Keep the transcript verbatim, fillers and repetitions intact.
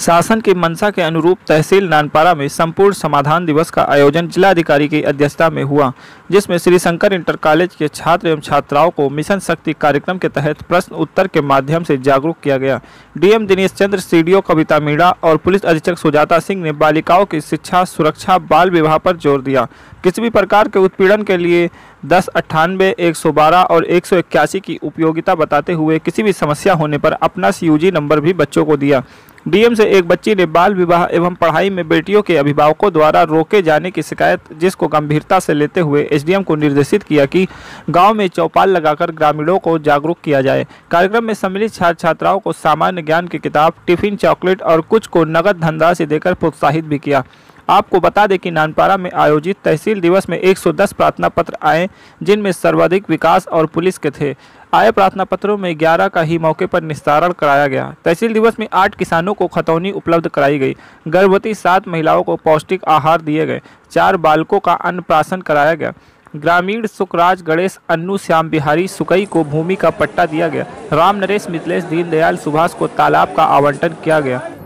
शासन की मंशा के अनुरूप तहसील नानपारा में संपूर्ण समाधान दिवस का आयोजन जिलाधिकारी की अध्यक्षता में हुआ, जिसमें श्री शंकर इंटर कॉलेज के छात्र एवं छात्राओं को मिशन शक्ति कार्यक्रम के तहत प्रश्न उत्तर के माध्यम से जागरूक किया गया। डीएम दिनेश चंद्र, सीडीओ कविता मीणा और पुलिस अधीक्षक सुजाता सिंह ने बालिकाओं की शिक्षा, सुरक्षा, बाल विवाह पर जोर दिया। किसी भी प्रकार के उत्पीड़न के लिए दस अट्ठानवे एक सौ बारह और एक सौ इक्यासी की उपयोगिता बताते हुए किसी भी समस्या होने पर अपना सीयूजी नंबर भी बच्चों को दिया। डीएम से एक बच्ची ने बाल विवाह एवं पढ़ाई में बेटियों के अभिभावकों द्वारा रोके जाने की शिकायत, जिसको गंभीरता से लेते हुए एसडीएम को निर्देशित किया कि गांव में चौपाल लगाकर ग्रामीणों को जागरूक किया जाए। कार्यक्रम में सम्मिलित छात्र छात्राओं को सामान्य ज्ञान की किताब, टिफिन, चॉकलेट और कुछ को नगद धनराशि देकर प्रोत्साहित भी किया। आपको बता दें कि नानपारा में आयोजित तहसील दिवस में एक सौ दस प्रार्थना पत्र आए, जिनमें सर्वाधिक विकास और पुलिस के थे। आए प्रार्थना पत्रों में ग्यारह का ही मौके पर निस्तारण कराया गया। तहसील दिवस में आठ किसानों को खतौनी उपलब्ध कराई गई। गर्भवती सात महिलाओं को पौष्टिक आहार दिए गए। चार बालकों का अन्नप्राशन कराया गया। ग्रामीण सुखराज, गणेश, अन्नू, श्याम बिहारी सुकई को भूमि का पट्टा दिया गया। राम नरेश, मिथिलेश, दीनदयाल, सुभाष को तालाब का आवंटन किया गया।